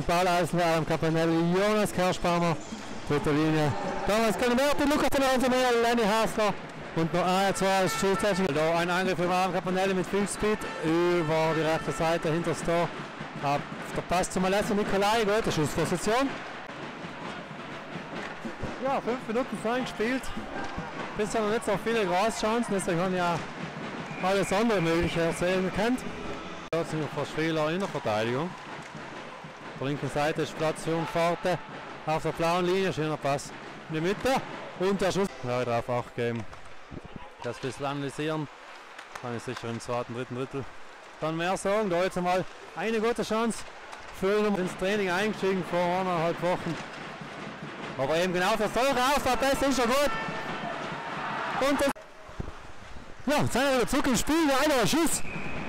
Ball Eisenwärm, Campanelli, Jonas Kerschbaumer, dritte Linie. Thomas Calimerti, Lukas Tenanzemel, Lenny Hasler und noch zwei Schiedsrichter. Da ein Angriff im Arm, Campanelli mit viel Speed über die rechte Seite hinter das Tor. Der Pass zum Alessio Nicolai, gute Schussposition. Ja, 5 Minuten vorhin gespielt. Bisher noch nicht so viele Großchancen, deswegen haben ja alles andere mögliche erzählen gekannt. Jetzt sind wir fast Spieler in der Verteidigung. Auf der linken Seite ist Platz für Umfahrten. Auf der blauen Linie, schöner Pass in die Mitte. Und der Schuss. Ja, darauf Acht geben. Das ein bisschen analysieren. Kann ich sicher im zweiten, dritten Drittel dann mehr sagen. Da jetzt einmal eine gute Chance für ihn ins Training eingestiegen vor 1,5 Wochen. Aber eben genau das Tor raus, das ist schon gut. Und das ja, jetzt sind wir wieder zurück im Spiel, der eine Schuss.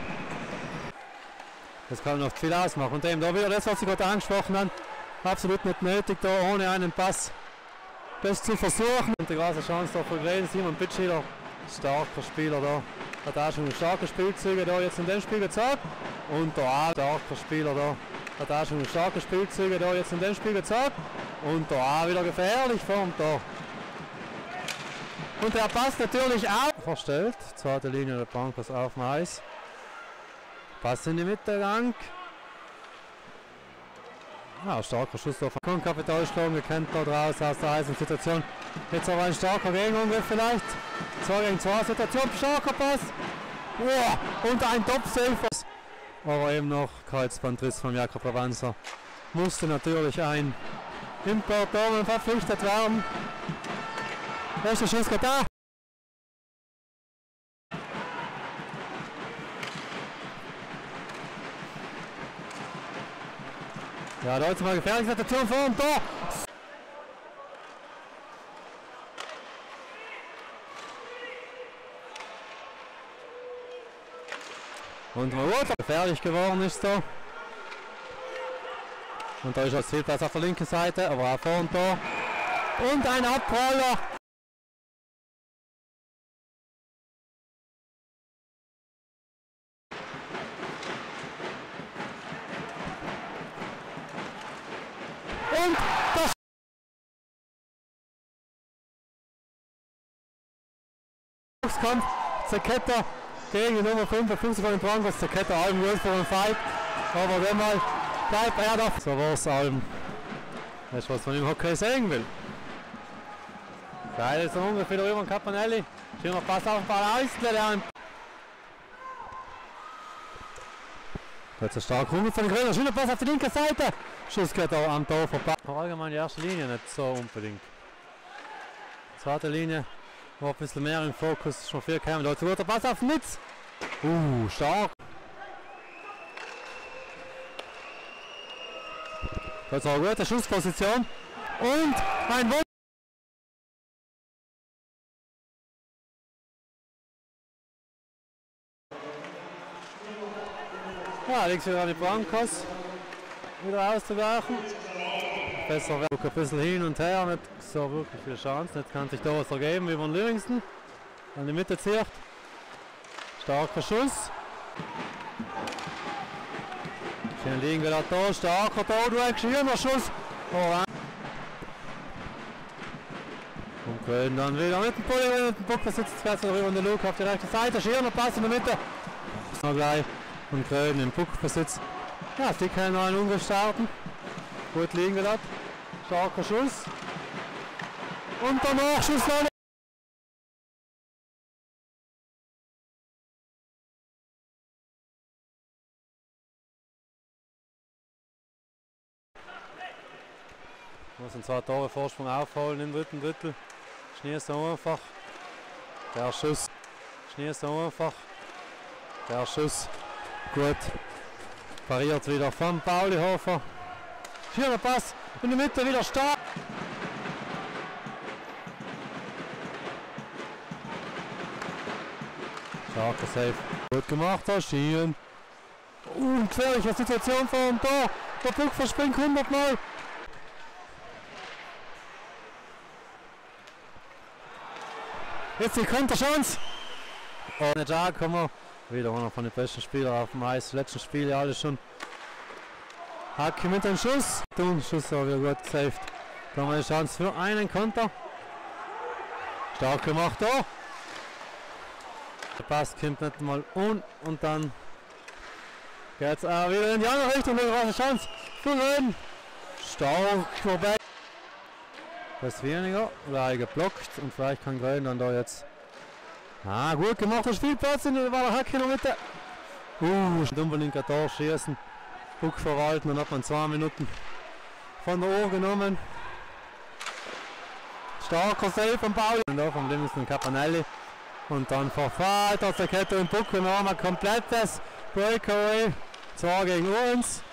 Das kann noch viel ausmachen. Und eben da wieder das, was ich gerade angesprochen habe, absolut nicht nötig, da ohne einen Pass das zu versuchen. Und die große Chance da für Gren, Simon Bitschiller, starker Spieler da. Hat auch schon starke Spielzüge da jetzt in dem Spiel gezeigt. Und da auch starker Spieler da. Hat auch schon starke Spielzüge da jetzt in dem Spiel gezeigt. Und da auch wieder gefährlich vorm Tor. Und der passt natürlich auch. Verstellt, zweite Linie der Broncos auf dem Eis. Pass in die Mitte lang. Ja, starker Schuss da von Kapitalschlagen, gekannt da draußen aus der heißen Situation. Jetzt aber ein starker Gegenangriff vielleicht. 2 gegen 2 Situation, starker Pass. Oh, und ein Top-Save. Aber eben noch Kreuzbandriss von Jakob Avanza. Musste natürlich ein Import da verpflichtet werden. Erster Schuss geht da. Ja, da ist mal gefährliche Situation vor dem Tor. Und Rot gefährlich geworden ist da. Und da ist das Zielplatz auf der linken Seite, aber auch vor dem Tor. Und ein Abroller. Und das Kampf Zerketter gegen die Nummer 55 von den Broncos. Zerketter Alm gut für den Fight. Aber wenn mal bleibt er da. So war es Alm. Das ist was man im Hockey sehen will. Geil ist er ungefähr über den Campanelli. Schöner Pass auf den Ball aus. Jetzt ein starker Runde von den Grünen. Schöner Pass auf die linke Seite. Schuss geht auch am Tor vorbei. Allgemein die erste Linie nicht so unbedingt. Zweite Linie war ein bisschen mehr im Fokus. Schon viel gekommen. Dazu wird der Pass auf den Nitz. Stark. Jetzt auch eine gute Schussposition. Und ein Wunder. Ja, links wieder an die Broncos. Wieder auszuwerfen. Besser weg, ein bisschen hin und her, nicht so wirklich viel Chance. Jetzt kann sich da was ergeben wie von Livingston. An die Mitte zieht. Starker Schuss. Schön liegen wir da, starker Todweg, schöner Schuss. Und können dann wieder mit dem Pulli, mit dem Puck sitzt jetzt rüber in der Luke auf die rechte Seite. Schöner Pass in der Mitte. Noch gleich. Und Gröden im Puckbesitz. Ja, die können noch einen Angriff starten. Gut liegen gelassen. Starker Schuss. Und der Nachschuss noch. Muss einen 2 Tore Vorsprung aufholen im dritten Drittel. Schnee so einfach. Der Schuss. Schnee so einfach. Der Schuss. Gut. Pariert wieder von Pauli Hofer. Schöner Pass. In der Mitte wieder stark. Starker Save. Gut gemacht, Herr Schien. Gefährliche Situation vor dem Tor. Der Puck verspringt 100 Mal. Jetzt die Konterchance. Und da kommen wir. Wieder einer von den besten Spielern auf dem Eis. Letzten Spiel ja alles schon Hacke mit dem Schuss. Schuss habe ich gut gesaved. Da haben wir eine Chance für einen Konter. Stark gemacht da. Der Pass kommt nicht mal und dann geht es auch wieder in die andere Richtung. Eine große Chance für Grün. Stark vorbei. Das weniger, weil geblockt und vielleicht kann Grün dann da jetzt. Gut gemacht, der Spielplatz, da war der Hacke in der Mitte. Unbedingt ein Tor schießen. Puck verwalten, dann hat man 2 Minuten von der Uhr genommen. Starker Save vom Pauli. Und da vom Livingston Capanelli. Und dann verfahrt aus der Kette und Puck und haben wir ein komplettes Breakaway. 2 gegen uns.